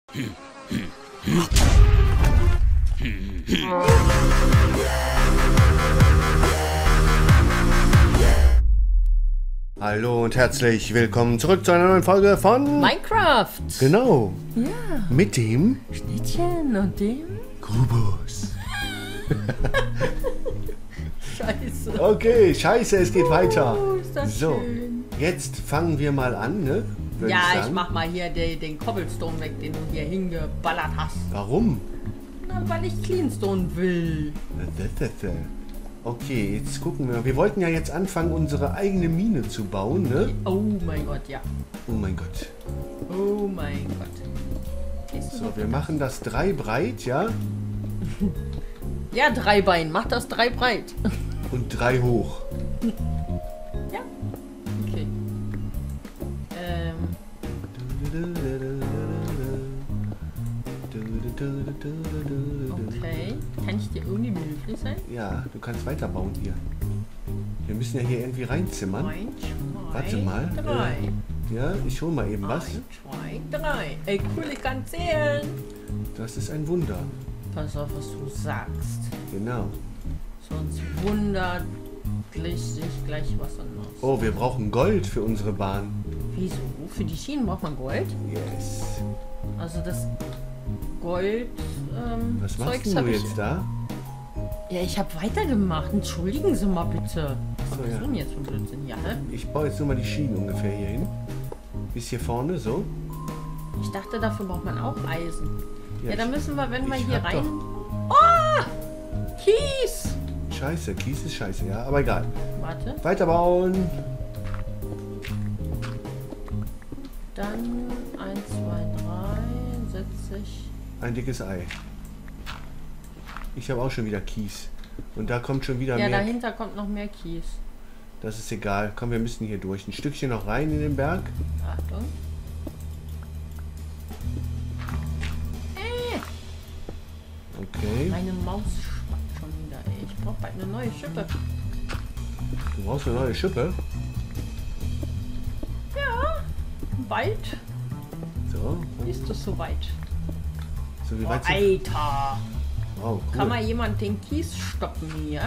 Hallo und herzlich willkommen zurück zu einer neuen Folge von Minecraft. Genau. Ja. Mit dem Schnittchen und dem Grubus. Scheiße. Okay, scheiße, es geht weiter. Oh, ist das So, schön. jetzt fangen wir mal an, ne? Würde Ja, ich sagen. mach mal hier den Cobblestone weg, den du hier hingeballert hast. Warum? Na, weil ich Cleanstone will. Okay, jetzt gucken wir. Wir wollten ja jetzt anfangen, unsere eigene Mine zu bauen, ne? Oh mein Gott, ja. Oh mein Gott. Oh mein Gott. Gehst du So, noch wir mit? machen das 3 breit, ja? Ja, 3 Bein. Mach das 3 breit. Und 3 hoch. Ja. Okay. Okay. Kann ich dir irgendwie behilflich sein? Ja, du kannst weiterbauen hier. Wir müssen ja hier irgendwie reinzimmern. 1, 2, Warte mal. 3. Ja, ich hol mal eben was. 1, 2, 3. Ey, cool, ich kann zählen. Das ist ein Wunder. Pass auf, was du sagst. Genau. Sonst wundert sich gleich was anderes. Oh, wir brauchen Gold für unsere Bahn. Wieso? Für die Schienen braucht man Gold? Yes. Also das Gold, Was machst Zeugs denn hab du ich. jetzt da? Ja, ich habe weitergemacht. Entschuldigen Sie mal bitte. Was So, ist ja. denn jetzt für ein Blödsinn? Ja, hä? Ich baue jetzt nur mal die Schienen ungefähr hier hin. Bis hier vorne, so. Ich dachte, dafür braucht man auch Eisen. Ja, dann ich- müssen wir, wenn wir ich hier hab rein... doch- Oh! Kies! Scheiße, Kies ist scheiße, ja, aber egal. Warte. Weiterbauen. Dann 1, 2, 3, setze ich... Ein dickes Ei. Ich habe auch schon wieder Kies. Und da kommt schon wieder Ja, mehr. dahinter kommt noch mehr Kies. Das ist egal. Komm, wir müssen hier durch. Ein Stückchen noch rein in den Berg. Achtung. Okay. Meine Maus schwappt schon wieder, ey. Ich brauche bald eine neue Schippe. Du brauchst eine neue Schippe. Ja, bald So. ist es soweit. So wie Oh, weit sind... Alter! Wow, Kann cool. mal jemand den Kies stoppen hier?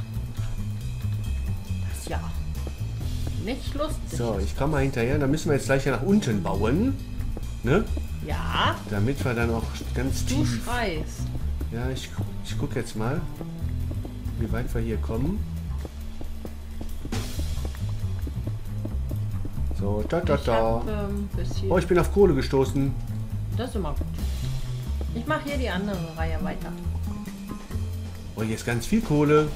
Das ist ja nicht lustig. So, ich komme mal hinterher. Dann müssen wir jetzt gleich ja nach unten bauen. Ne? Ja, Damit wir dann auch ganz du tief... schreist. Ja, ich gucke jetzt mal, wie weit wir hier kommen. So, da. Ich hab, bis hier. Oh, ich bin auf Kohle gestoßen. Das ist immer gut. Ich mache hier die andere Reihe weiter. Oh, hier ist ganz viel Kohle.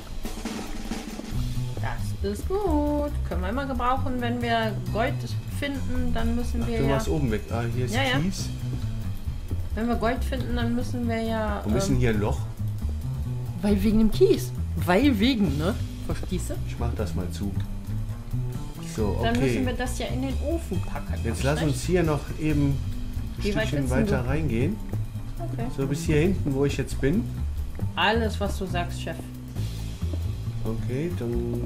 Das ist gut. Können wir immer gebrauchen, wenn wir Gold finden, dann müssen wir Du ja... machst oben weg. Ah, hier ist Ja, ja. Kies. Wenn wir Gold finden, dann müssen wir ja... Wir müssen hier ein Loch. weil wegen dem Kies. Weil wegen, ne? Verstehst du? Ich mach das mal zu. So, Dann müssen wir okay. das ja in den Ofen packen. Jetzt lass uns hier noch eben ein Wie weit Stückchen willst denn weiter du? reingehen. Okay. So, bis hier hinten, wo ich jetzt bin. Alles, was du sagst, Chef. Okay, dann...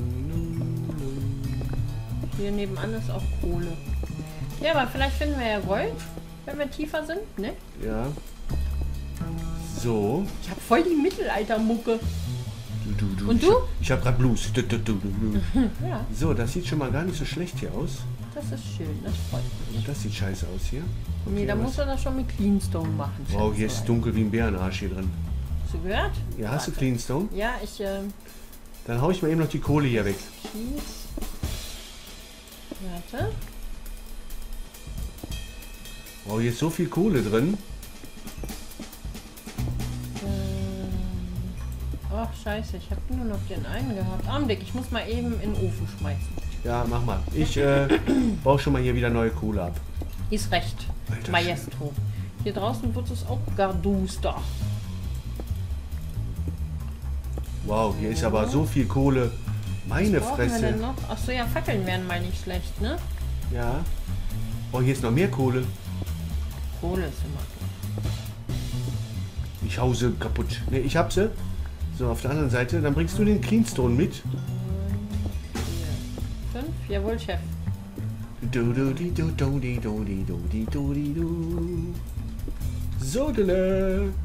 Hier nebenan ist auch Kohle. Ja, aber vielleicht finden wir ja Gold, wenn wir tiefer sind, ne? Ja. So. Ich habe voll die Mittelaltermucke. Du. Und du? Ich hab grad Blues. Du. Ja, So, das sieht schon mal gar nicht so schlecht hier aus. das ist schön. Das freut mich. Und das sieht scheiße aus hier. Nee, da was- muss er das schon mit Cleanstone machen. Wow, hier ist Schätzelein. es dunkel wie ein Bärenarsch hier drin. Hast du gehört? Ja, hast du Cleanstone? Ja, ich, Dann hau ich mal eben noch die Kohle hier weg. Kies. Warte. Wow, hier ist so viel Kohle drin. Ach, scheiße, ich habe nur noch den einen gehabt. Augenblick, ich muss mal eben in den Ofen schmeißen. Ja, mach mal. Ich baue schon mal hier wieder neue Kohle ab. Ist recht, Alter Maestro. Hier draußen wird es auch gar duster. Wow, hier ist aber so viel Kohle. Meine Was brauchen wir denn Fresse. noch? Achso, ja, Fackeln wären mal nicht schlecht, ne? Ja. Oh, hier ist noch mehr Kohle. Kohle ist immer gut. Ich hau sie kaputt. Ne, ich hab sie. So, auf der anderen Seite. Dann bringst du den Cleanstone mit. 4, 5, jawohl, Chef. Sodele.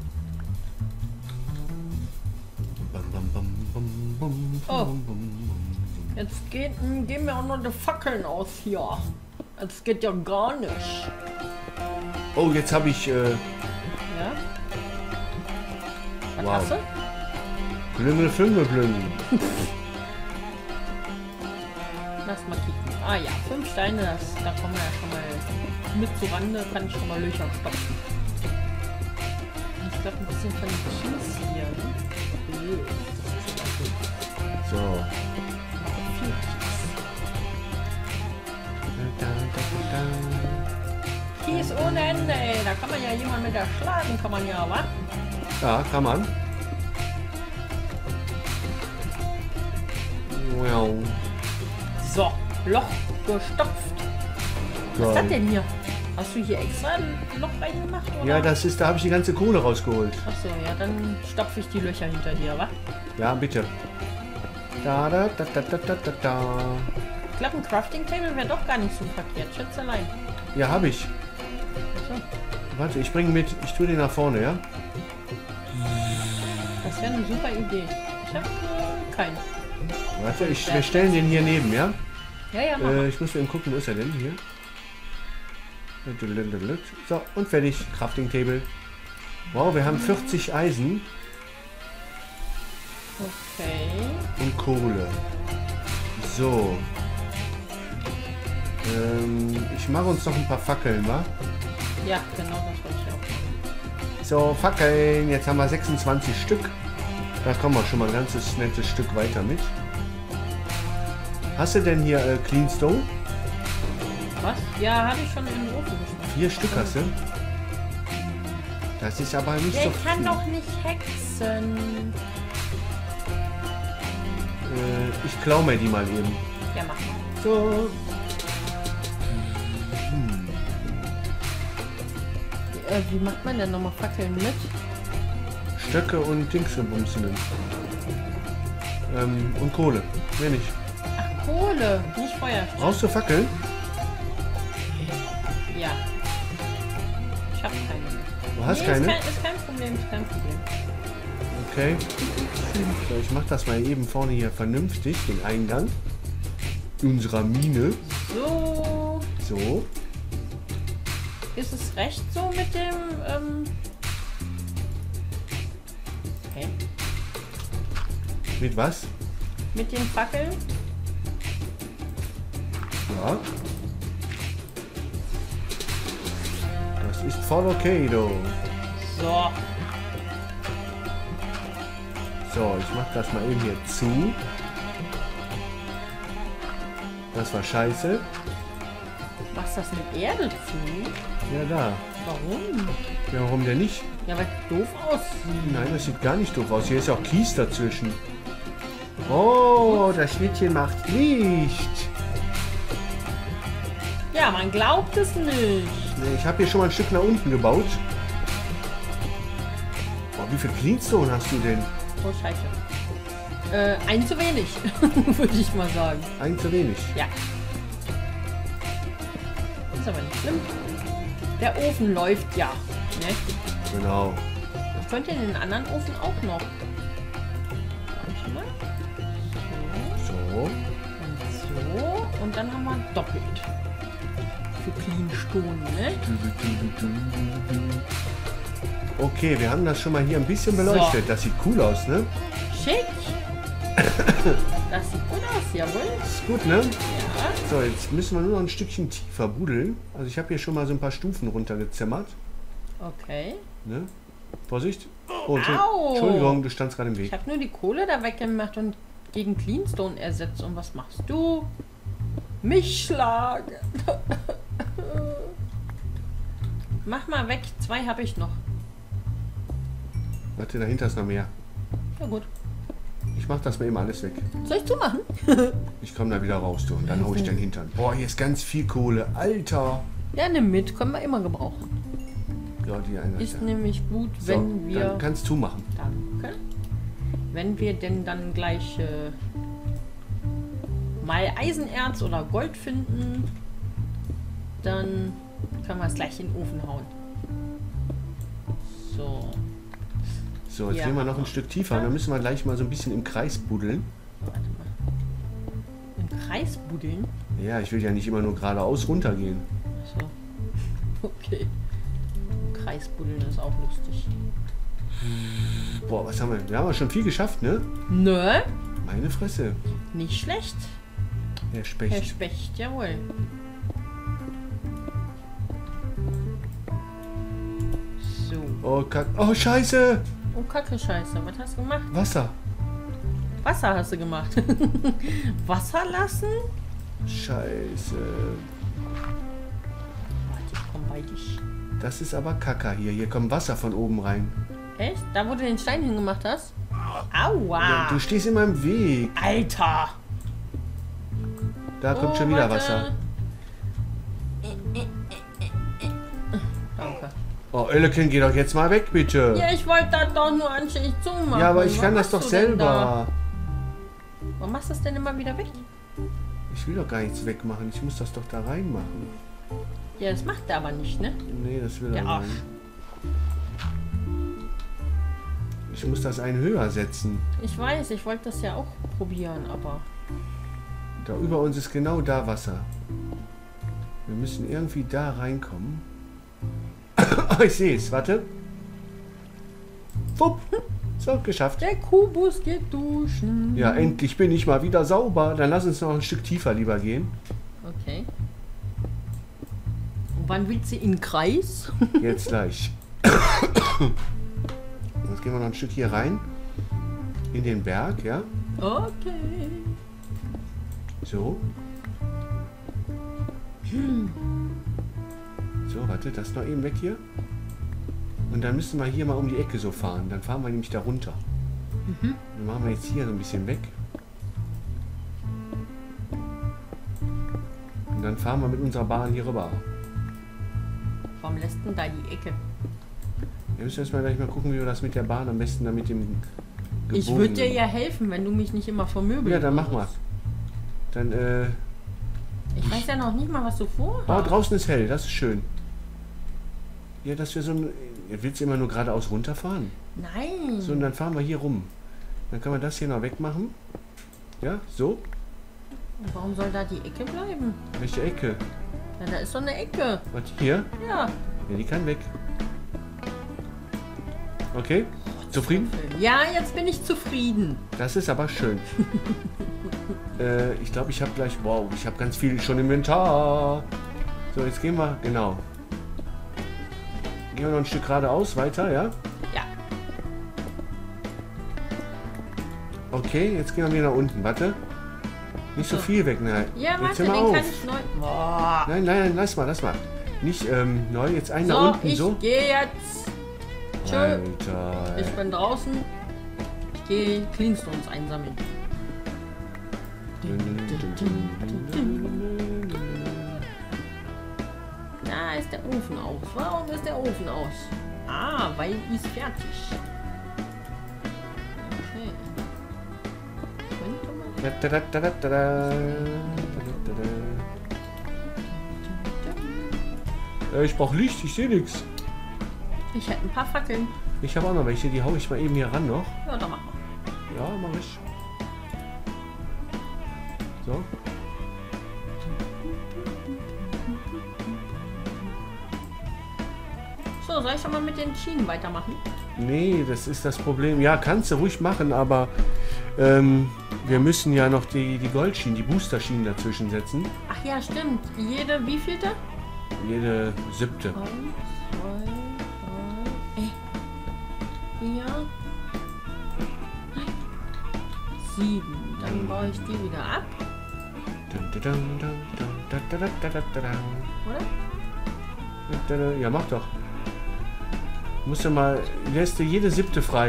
Oh. Jetzt gehen mir auch noch die Fackeln aus hier. Das geht ja gar nicht. Oh, jetzt habe ich... Ja? Was Wow. hast du? Glüngel, Flüngel, Blüngel. Lass mal kicken. Ah ja, 5 Steine, da kommen wir ja schon mal mit zu Rande, kann ich schon mal Löcher stopfen. Ich glaube ein bisschen von dem Kies hier. Ne? So. Viel Kies. Kies ohne Ende, ey. Da kann man ja jemand mit erschlagen, kann man ja, wa? Ja, kann man. Wow. So, Loch gestopft. Was ist Geil. das denn hier? Hast du hier extra ein Loch reingemacht, oder? Ja, das ist, da habe ich die ganze Kohle rausgeholt. Achso, ja, dann stopfe ich die Löcher hinter dir, wa? Ja, bitte. Da, da, da, da, da, da, da. Ich glaube, ein Crafting-Table wäre doch gar nicht so verkehrt. Schätzelein. Ja, habe ich. Achso, Warte, ich bringe mit. Ich tue den nach vorne, ja? das wäre eine super Idee. Ich habe keinen. Warte, wir stellen den hier neben, ja? Ja, ja, mach mal. Ich muss eben gucken, wo ist er denn? Hier. So, und fertig. Crafting Table. Wow, wir haben 40 Eisen Okay. und Kohle. So. Ich mache uns noch ein paar Fackeln, wa? Ja, genau, das wollte ich auch machen. So, Fackeln. Jetzt haben wir 26 Stück. Da kommen wir schon mal ein ganzes nettes Stück weiter mit. Hast du denn hier Cleanstone? Was? Ja, habe ich schon in den Ofen geschmissen. 4 Stück hast du? Das ist aber nicht Der so kann viel. doch nicht hexen. Ich klau mir die mal eben. Ja, mach mal. So. Wie macht man denn nochmal Fackeln mit? Stöcke und Dingsebumsen. Und Kohle. Mehr nicht. Ach, Kohle, nicht Feuer. Brauchst du Fackeln? Ja. Ich habe keine mehr. Du hast Nee, keine? Ist kein Problem, ist kein Problem. Okay. So, ich mach das mal eben vorne hier vernünftig, den Eingang unserer Mine. So. So. Ist es recht so mit dem, okay. Mit was? Mit den Fackeln? Ja. Das ist voll okay, du. So. So, ich mach das mal eben hier zu. Das war scheiße. Machst das mit Erde zu? Ja, da. Warum? Ja, warum denn nicht? Ja, weil es doof aussieht. Nein, das sieht gar nicht doof aus. Hier ist auch Kies dazwischen. Oh, das Schnittchen macht Licht. Ja, man glaubt es nicht. Nee, ich habe hier schon mal ein Stück nach unten gebaut. Boah, wie viel Cleanstone hast du denn? Oh, scheiße. Ein zu wenig, würde ich mal sagen. Ein zu wenig. Ja. Ist aber nicht schlimm. Der Ofen läuft ja. Ne? Genau. Ich könnte in den anderen Ofen auch noch. Warte mal. So. So. Und so. Und dann haben wir doppelt. Für Cleanstone, ne? Okay, wir haben das schon mal hier ein bisschen beleuchtet. Das sieht cool aus, ne? Schick. Das sieht gut aus, jawohl. Ist gut, ne? Ja. So, jetzt müssen wir nur noch ein Stückchen tiefer buddeln. Also ich habe hier schon mal so ein paar Stufen runtergezimmert. Okay. Ne? Vorsicht. Oh, Au. Entschuldigung, du standst gerade im Ich Weg. habe nur die Kohle da weggemacht und gegen Cleanstone ersetzt. Und was machst du? Mich schlagen. Mach mal weg. 2 habe ich noch. Warte, dahinter ist noch mehr. Ja gut. Ich mach das mal eben alles weg. Soll ich zumachen? Ich komme da wieder raus, du. Und dann hau ich den Hintern. Boah, hier ist ganz viel Kohle. Alter. Ja, nimm mit. Können wir immer gebrauchen. Ja, die eine. Ist nämlich gut, So, wenn wir... dann kannst du machen. Danke. Wenn wir denn dann gleich mal Eisenerz oder Gold finden, dann können wir es gleich in den Ofen hauen. So, jetzt Ja. gehen wir noch ein Stück tiefer und dann müssen wir gleich mal so ein bisschen im Kreis buddeln. Warte mal. Im Kreis buddeln? Ja, ich will ja nicht immer nur geradeaus runtergehen. So. Okay. Im Kreis buddeln ist auch lustig. Boah, was haben wir? Wir haben ja schon viel geschafft, ne? Nö, Meine Fresse. nicht schlecht. Der Herr Specht. Specht, jawohl. So. Oh, Kack. Oh, Scheiße. Oh, Kacke, Scheiße. Was hast du gemacht? Wasser. Wasser hast du gemacht. Wasser lassen? Scheiße. Warte, ich komm bei dich. Das ist aber Kacker hier. Hier kommt Wasser von oben rein. Echt? Da, wo du den Stein hingemacht hast? Aua! Ja, du stehst in meinem Weg. Alter! Da kommt Oh, schon wieder warte. Wasser. Danke. Oh, Ölleken, geh doch jetzt mal weg, bitte. Ja, ich wollte das doch nur anständig zumachen. Ja, aber ich kann Was das doch machst du denn da? selber. Warum machst du das denn immer wieder weg? Ich will doch gar nichts wegmachen. Ich muss das doch da reinmachen. Ja, das macht er aber nicht, ne? Nee, das will er Der Arsch. nicht. Ich muss das einen höher setzen. Ich weiß, ich wollte das ja auch probieren, aber... Da über uns ist genau da Wasser. Wir müssen irgendwie da reinkommen. Oh, ich sehe es. Warte. Wupp. So, geschafft. Der Kubus geht duschen. Ja, endlich bin ich mal wieder sauber. Dann lass uns noch ein Stück tiefer lieber gehen. Okay. Und wann willst du in den Kreis? Jetzt gleich. Jetzt gehen wir noch ein Stück hier rein. In den Berg, ja. Okay. So. So, warte, das noch eben weg hier. Und dann müssen wir hier mal um die Ecke so fahren. Dann fahren wir nämlich da runter. Dann machen wir jetzt hier so ein bisschen weg. Und dann fahren wir mit unserer Bahn hier rüber. Warum lässt denn da die Ecke? Wir müssen erstmal gleich mal gucken, wie wir das mit der Bahn am besten da mit dem Ich würde dir ja helfen, wenn du mich nicht immer vermöbelst. Ja, dann mach mal. Dann, Ich weiß ja noch nicht mal, was du oh, vorhast. draußen ist hell, das ist schön. Ja, dass wir so ein... Willst du immer nur geradeaus runterfahren? Nein. So, und dann fahren wir hier rum. Dann können wir das hier noch wegmachen. Ja, so. Warum soll da die Ecke bleiben? Welche Ecke? Ja, da ist so eine Ecke. Was, hier? Ja. Ja, die kann weg. Okay, zufrieden? Ja, jetzt bin ich zufrieden. Das ist aber schön. Ich glaube, ich habe gleich... Wow, ich habe ganz viel schon im Inventar. So, jetzt gehen wir... Genau. Gehen wir noch ein Stück geradeaus weiter, ja? Ja. Okay, jetzt gehen wir wieder nach unten. Warte. Nicht so viel weg, nein. Ja, Jetzt warte, hör den mal kann auf. ich neu... Boah. Nein, nein, nein, lass mal. Nicht neu, jetzt einen nach So, unten, ich so. gehe jetzt. Tschö. Alter. Ich bin draußen. Ich gehe Cleanstones einsammeln. Da ist der Ofen aus. Warum ist der Ofen aus? Ah, weil ist fertig. Okay. Könnte man... Da. Ich brauche Licht, ich sehe nichts. Ich hätte ein paar Fackeln. Ich habe auch noch welche, die hau ich mal eben hier ran noch. Ja, dann mach mal. Ja, mach ich. So. So, soll ich schon mal mit den Schienen weitermachen? Nee, das ist das Problem. Ja, kannst du ruhig machen, aber wir müssen ja noch die Goldschienen, die Boosterschienen dazwischen setzen. Ach ja, stimmt. Jede wievielte? Jede 7. 1, 2, 3, 4, 7. Dann baue ich die wieder ab, oder? Ja, mach doch. Musst du mal, lässt du jede 7. frei.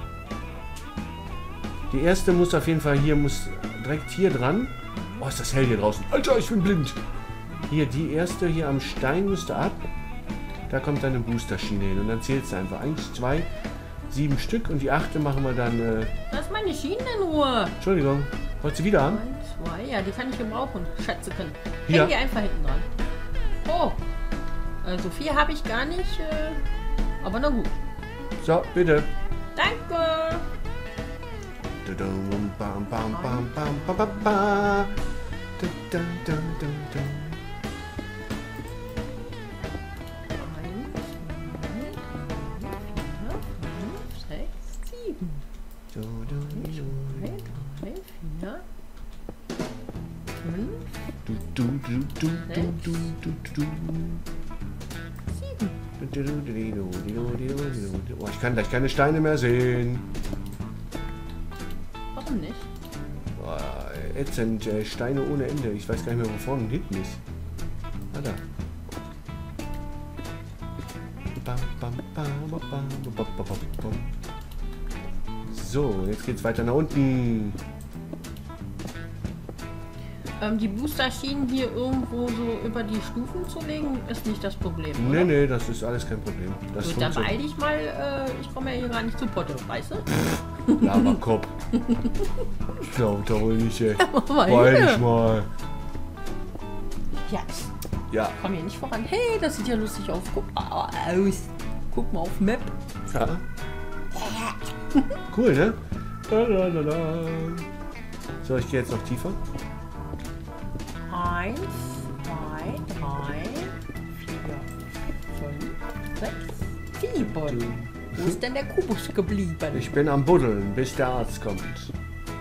Die erste muss auf jeden Fall hier, muss direkt hier dran. Oh, ist das hell hier draußen. Alter, ich bin blind. Hier, die erste hier am Stein müsste ab. Da kommt dann eine Boosterschiene hin und dann zählst du einfach. 1, 2, 7 Stück und die 8. machen wir dann... Lass meine Schienen in Ruhe. Entschuldigung, wolltest du wieder haben? 1, 2, ja, die kann ich gebrauchen. Schätze können. Hier. Häng die einfach hinten dran. Oh. Also 4 habe ich gar nicht, aber na gut. So, bitte. Danke. Dudum, bam, bam, bam, bam, ba, ba, ba. Dudum, dum, dum, dum. 1, 2, 3, 4, 5, 6, 7. Dudum, 3, 3, 4, 5, du, du, du, du, du, du, du, du. 7. Oh, ich kann gleich keine Steine mehr sehen. Warum nicht? Boah, ätzend, Steine ohne Ende. Ich weiß gar nicht mehr, wo vorne und hinten ist. Ah, da. Bam, bam, bam, bam, bam, bam, bam, bam. So, jetzt geht's weiter nach unten. Die Boosterschienen hier irgendwo so über die Stufen zu legen, ist nicht das Problem, oder? Nee, nee, das ist alles kein Problem. Das Gut, dann beeil dich mal, ich komme ja hier gar nicht zu Potte, weißt du? Laberkopf. Ich glaube da wohl nicht, ey. Mal Beeil hier. dich mal. Ja, Ja. komm hier nicht voran. Hey, das sieht ja lustig aus. Guck mal aus. Guck mal auf Map. Ja. Cool, ne? Lalalala. So, ich gehe jetzt noch tiefer. 1, 2, 3, 4, 5, 6, 7. Wo ist denn der Kubus geblieben? Ich bin am Buddeln, bis der Arzt kommt. Ich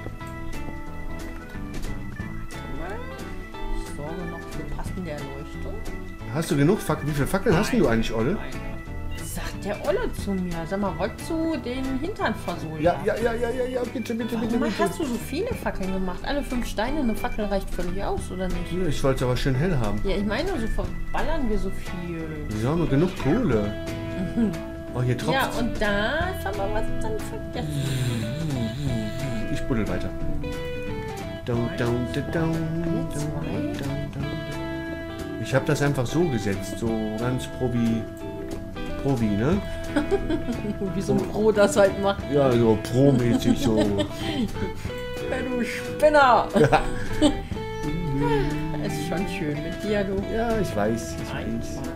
sorge noch für passende Erleuchtung. Hast du genug Fackeln? Wie viele Fackeln hast denn du eigentlich, Olle? Sagt der Olle zu mir. Sag mal, wolltest du den Hintern versohlen? Ja, bitte, bitte, bitte, Warum bitte. hast du so viele Fackeln gemacht? Alle 5 Steine, eine Fackel reicht völlig aus, oder nicht? Ich wollte es aber schön hell haben. Ja, ich meine, so verballern wir so viel. Wir haben genug Kohle. Oh, hier tropft. Ja, und da haben wir was dann vergessen. Ich buddel weiter. Ich habe das einfach so gesetzt, so ganz Probi, ne? Wie so ein Pro das halt macht. Ja, so pro-mäßig so. Ja, du Spinner! Es ist schon schön mit dir, du. Ja, ich weiß. 1, 2,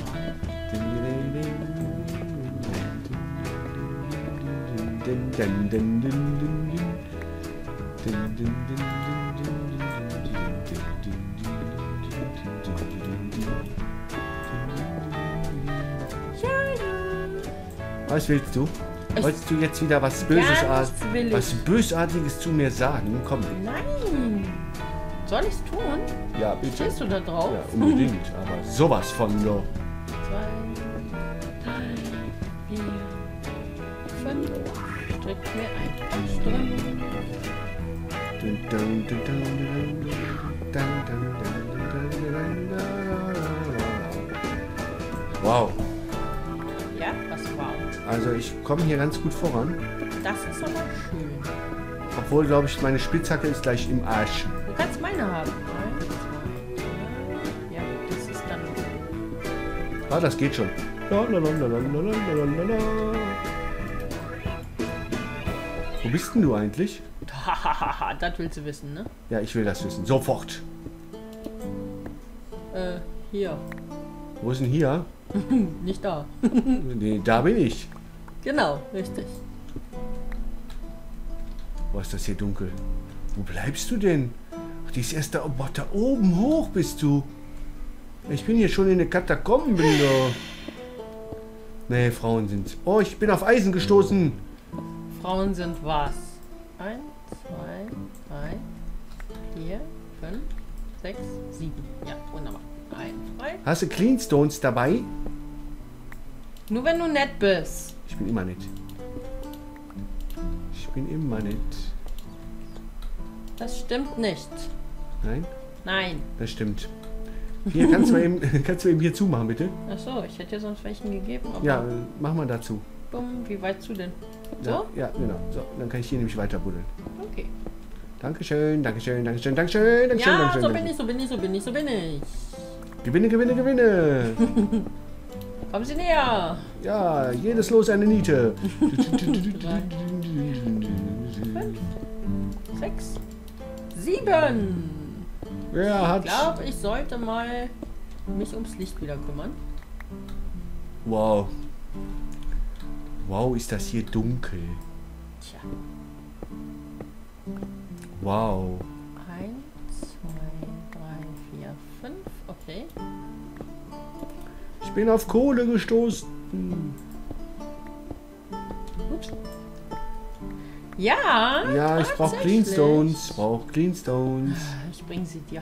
Was willst du? Wolltest du jetzt wieder was Bösartiges zu mir sagen? Komm. Nein! Soll ich's tun? Ja, bitte. Stehst du da drauf? Ja, unbedingt. Aber sowas von doch. 2, 3, 4, 5. Strick mir ein Strümpf. Wow. Ja, was war? Also ich komme hier ganz gut voran. Das ist aber schön. Obwohl, glaube ich, meine Spitzhacke ist gleich im Arsch. Du kannst meine haben. 1, 2, 3. Ja, das ist dann. Ah, das geht schon. Wo bist denn du eigentlich? Hahaha, das willst du wissen, ne? Ja, ich will das wissen. Sofort. Hier. Wo ist denn hier? Nicht da. Nee, da bin ich. Genau, richtig. Boah, ist das hier dunkel. Wo bleibst du denn? Ach, die ist erst da. Oh, boah, da oben hoch bist du. Ich bin hier schon in den Katakomben. Nee, Frauen sind. Oh, ich bin auf Eisen gestoßen. Frauen sind was? 1, 2, 3, 4, 5, 6, 7. Ja, wunderbar. 1, 2. Hast du Cleanstones dabei? Nur wenn du nett bist. Ich bin immer nett. Ich bin immer nett. Das stimmt nicht. Nein? Nein. Das stimmt. Hier, kannst du eben hier zumachen, bitte? Achso, ich hätte dir sonst welchen gegeben. Aber Ja, mach mal dazu. Bumm, wie weit zu denn? So? Ja, ja, genau. So, dann kann ich hier nämlich weiter buddeln. Okay. Dankeschön, Dankeschön, Dankeschön, Dankeschön, Dankeschön, Ja, Dankeschön. so bin ich, so bin ich, so bin ich, so bin ich. Gewinne, Gewinne, Gewinne. Kommen Sie näher. Ja, jedes Los eine Niete. 6, 7. Wer Ich hat... glaube, ich sollte mal mich ums Licht wieder kümmern. Wow. Wow, ist das hier dunkel. Tja. Wow. 1, 2, 3, 4, 5. Okay. Ich bin auf Kohle gestoßen. Ups. Ja. Ja, ich brauche tatsächlich. Cleanstones. Cleanstones. Ich bring sie dir.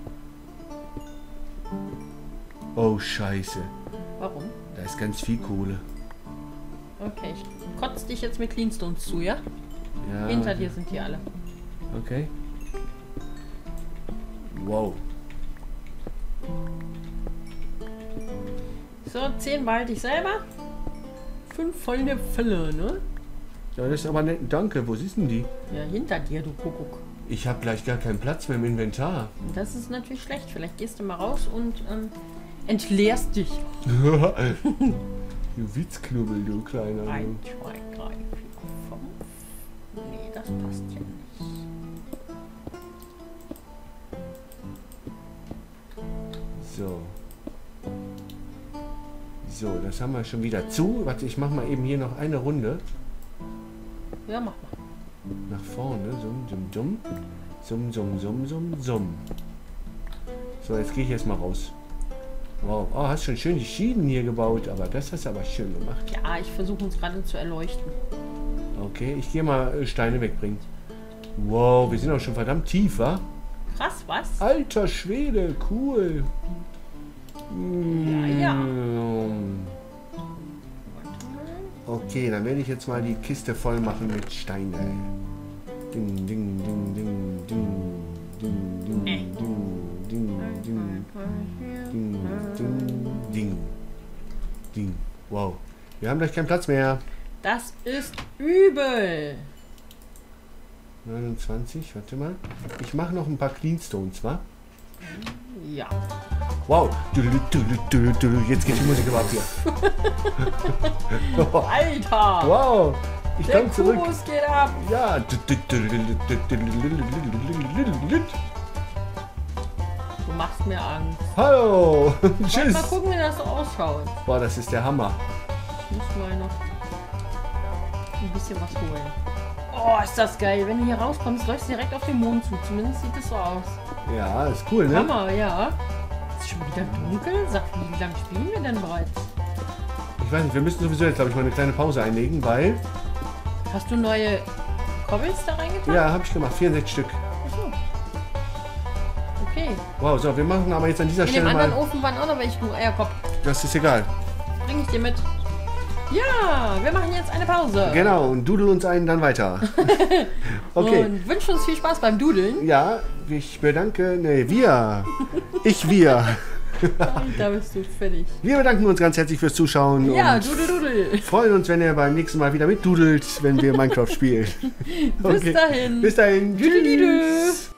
Oh, scheiße. Warum? Da ist ganz viel Kohle. Okay, ich kotze dich jetzt mit Cleanstones zu, ja? Ja. Hinter dir sind die alle. Okay. Wow. So, 10 behalte ich selber. 5 volle Fülle, ne? Ja, das ist aber nett. Danke. Wo sitzen die? Ja, hinter dir, du Kuckuck. Ich habe gleich gar keinen Platz mehr im Inventar. Und das ist natürlich schlecht. Vielleicht gehst du mal raus und entleerst dich. Du Witzknubbel, du kleiner. 1, 2, 3, 4, 5. Nee, das passt ja nicht. So. So, das haben wir schon wieder zu. Warte, ich mache mal eben hier noch eine Runde. Ja, mach mal. Nach vorne. Summ, summ, summ. Summ, summ, summ, summ, summ. So, jetzt gehe ich erstmal raus. Wow. Oh, hast schon schön die Schienen hier gebaut, aber das hast du aber schön gemacht. Ja, ich versuche uns gerade zu erleuchten. Okay, ich gehe mal Steine wegbringen. Wow, wir sind auch schon verdammt tief, wa? Krass, was? Alter Schwede, cool. Ja, ja. Okay, dann werde ich jetzt mal die Kiste voll machen mit Steinen. Ding, ding, ding, ding, ding, ding, ding, ding, ding, ding, ding, ding, ding, ding. Wow, wir haben gleich keinen Platz mehr. Das ist übel. 29, warte mal. Ich mache noch ein paar Cleanstones, wa? Ja. Wow, jetzt geht die Musik aber ab hier. Alter! Wow, ich Der komme zurück. Kubus geht ab. Ja. Du machst mir Angst. Hallo. Tschüss. Mal gucken, wie das so ausschaut. Boah, das ist der Hammer. Ich muss mal noch ein bisschen was holen. Oh, ist das geil. Wenn du hier rauskommst, läufst du direkt auf den Mond zu. Zumindest sieht es so aus. Ja, ist cool, ne? Hammer, ja. Ist schon wieder dunkel? Sag, wie lange spielen wir denn bereits? Ich weiß nicht, wir müssen sowieso jetzt, glaube ich, mal eine kleine Pause einlegen, weil... Hast du neue Cobbles da reingetan? Ja, habe ich gemacht. 64 Stück. Achso. Okay. Wow, so, wir machen aber jetzt an dieser In dem Stelle anderen mal... Ofen waren auch noch welche Eierkopf. Das ist egal. Bring ich dir mit. Ja, wir machen jetzt eine Pause. Genau, und dudel uns einen dann weiter. Okay. Und wünschen uns viel Spaß beim Dudeln. Ja, ich bedanke... Nee, wir. Wir. Da bist du fertig. Wir bedanken uns ganz herzlich fürs Zuschauen. Ja, und Dudel. freuen uns, wenn ihr beim nächsten Mal wieder mitdudelt, wenn wir Minecraft spielen. Bis dahin. Bis dahin. Tschüss. Tschüss.